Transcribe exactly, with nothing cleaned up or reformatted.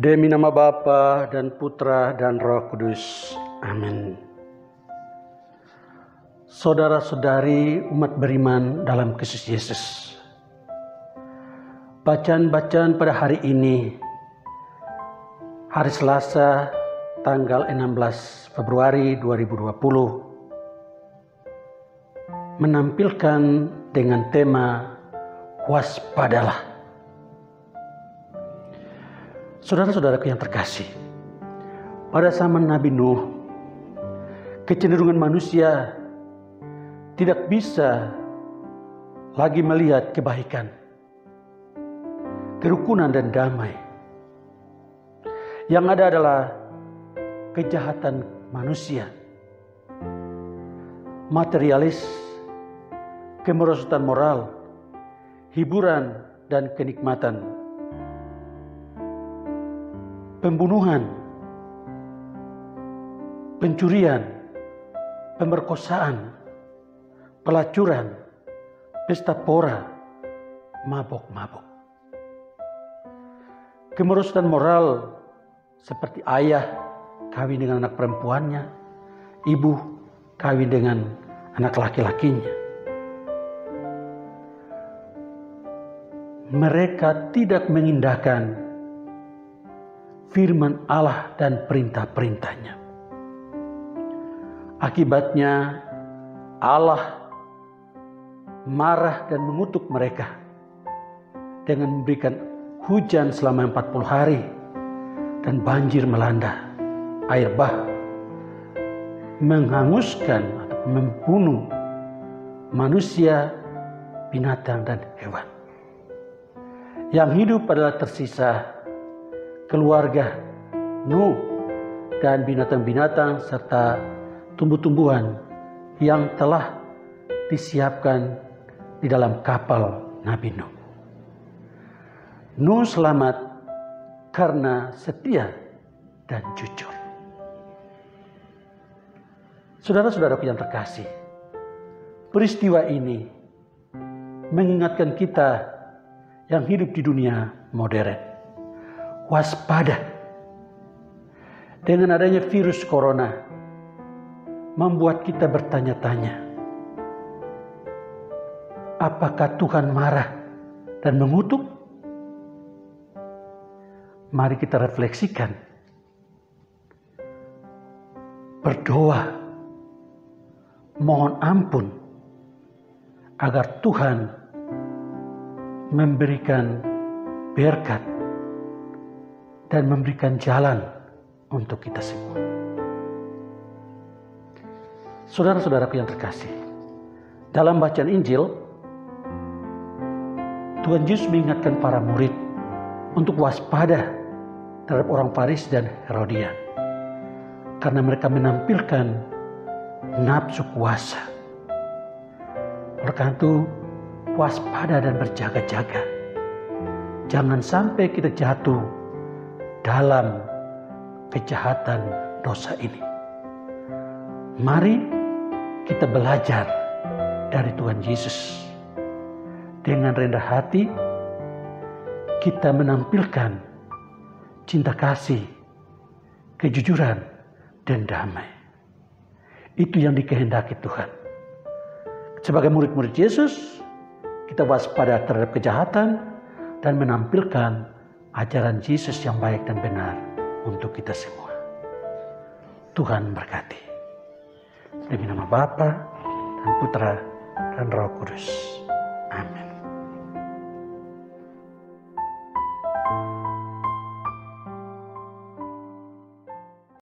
Demi nama Bapa dan Putra dan Roh Kudus. Amin. Saudara-saudari umat beriman dalam Kristus Yesus. Bacaan-bacaan pada hari ini, hari Selasa, tanggal enam belas Februari dua ribu dua puluh, menampilkan dengan tema waspadalah. Saudara-saudaraku yang terkasih, pada zaman Nabi Nuh, kecenderungan manusia tidak bisa lagi melihat kebaikan, kerukunan dan damai. Yang ada adalah kejahatan manusia, materialis, kemerosotan moral, hiburan dan kenikmatan, pembunuhan, pencurian, pemerkosaan, pelacuran, pesta pora, mabok-mabok. Kemerosotan moral seperti ayah kawin dengan anak perempuannya, ibu kawin dengan anak laki-lakinya. Mereka tidak mengindahkan firman Allah dan perintah-perintahnya. Akibatnya Allah marah dan mengutuk mereka dengan memberikan hujan selama empat puluh hari dan banjir melanda, air bah menghanguskan atau membunuh manusia, binatang dan hewan. Yang hidup adalah tersisa keluarga Nuh dan binatang-binatang serta tumbuh-tumbuhan yang telah disiapkan di dalam kapal Nabi Nuh. Nuh selamat karena setia dan jujur. Saudara-saudaraku yang terkasih, peristiwa ini mengingatkan kita yang hidup di dunia modern. Waspada. Dengan adanya virus corona membuat kita bertanya-tanya, apakah Tuhan marah dan mengutuk? Mari kita refleksikan. Berdoa, mohon ampun agar Tuhan memberikan berkat dan memberikan jalan untuk kita semua. Saudara-saudaraku yang terkasih, dalam bacaan Injil, Tuhan Yesus mengingatkan para murid untuk waspada terhadap orang Farisi dan Herodian, karena mereka menampilkan nafsu kuasa. Oleh karena itu, waspada dan berjaga-jaga. Jangan sampai kita jatuh dalam kejahatan dosa ini. Mari kita belajar dari Tuhan Yesus. Dengan rendah hati, kita menampilkan cinta kasih, kejujuran, dan damai. Itu yang dikehendaki Tuhan. Sebagai murid-murid Yesus, kita waspada terhadap kejahatan dan menampilkan ajaran Yesus yang baik dan benar untuk kita semua. Tuhan berkati. Demi nama Bapa dan Putra dan Roh Kudus.